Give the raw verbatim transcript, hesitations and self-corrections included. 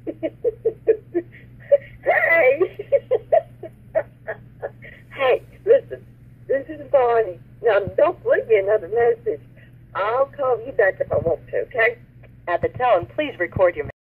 Hey. Hey, listen. This is Bonnie. Now, don't leave me another message. I'll call you back if I want to, okay? At the tone, please record your